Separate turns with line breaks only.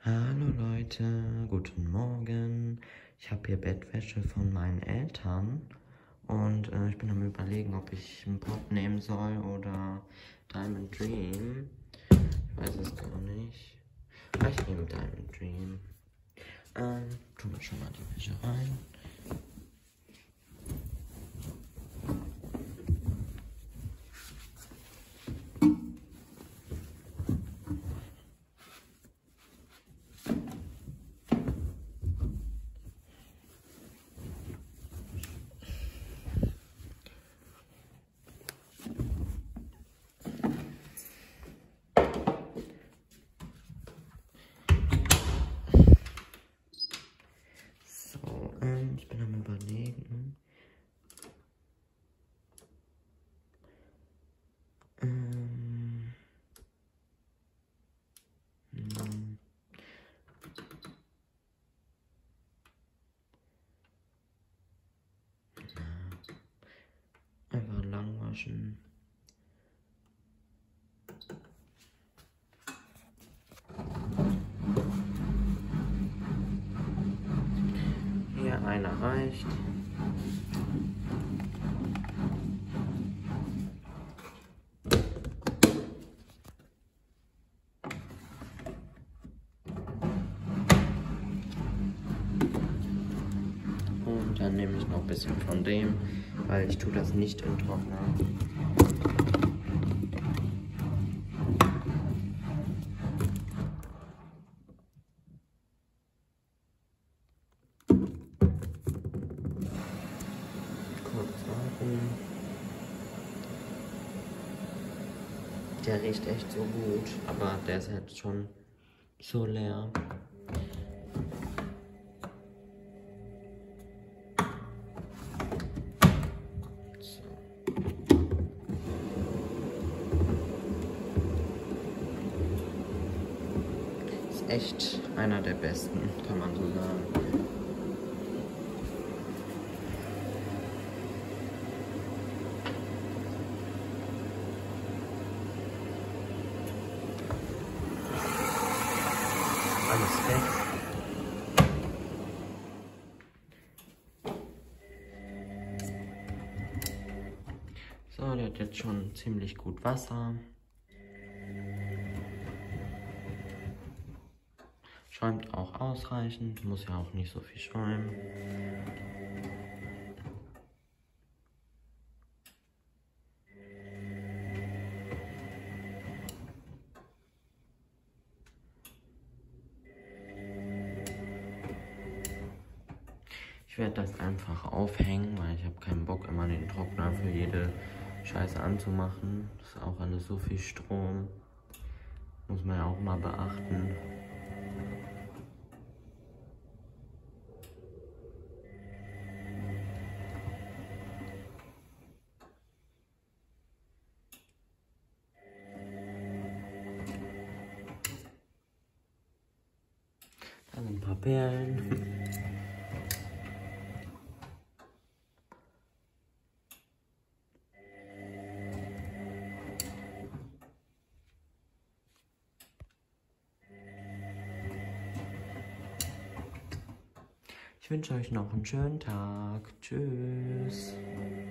Hallo Leute, guten Morgen. Ich habe hier Bettwäsche von meinen Eltern und ich bin am Überlegen, ob ich einen Pot nehmen soll oder Diamond Dream. Ich weiß es gar nicht. Ich nehme Diamond Dream. Tun wir schon mal die Wäsche rein. So, ich bin am Überlegen. Einfach lang waschen. Hier einer reicht. Und dann nehme ich noch ein bisschen von dem, weil ich tue das nicht im Trockner. Kurz warten. Der riecht echt so gut, aber der ist jetzt schon so leer. Ist echt einer der besten, kann man so sagen. Alles weg. So, der hat jetzt schon ziemlich gut Wasser. Schäumt auch ausreichend, muss ja auch nicht so viel schäumen. Ich werde das einfach aufhängen, weil ich habe keinen Bock, immer den Trockner für jede Scheiße anzumachen. Das ist auch alles so viel Strom. Muss man ja auch mal beachten. Da sind ein paar Perlen. Ich wünsche euch noch einen schönen Tag. Tschüss.